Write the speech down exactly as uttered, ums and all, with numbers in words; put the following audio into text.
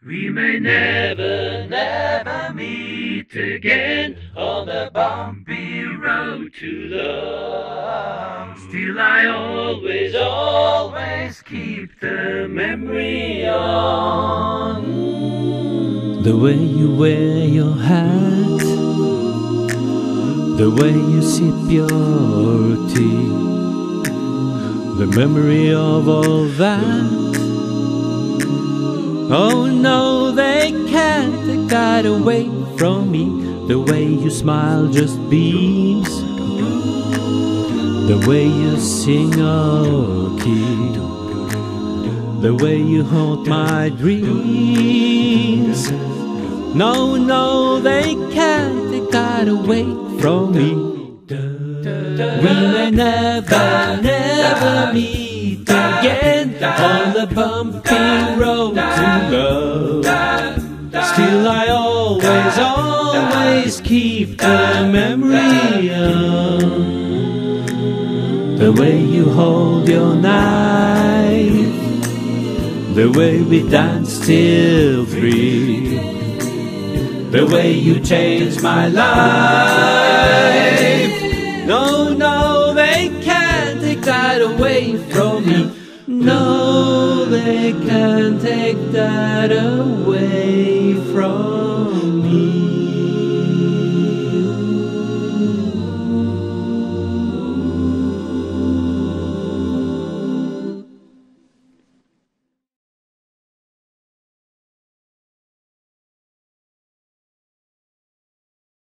We may never, never meet again on the bumpy road to love. Still I always, always keep the memory on. The way you wear your hat, the way you sip your tea, the memory of all that. Oh no, they can't take that away from me. The way you smile just beams, the way you sing our key, the way you haunt my dreams. No, no, they can't take that away from me. We may never, never meet again on the bumpy road to love. Still I always, always keep the memory of the way you hold your knife, the way we danced till three, the way you changed my life. No, no, they can't take that away from me. No, they can't take that away from me.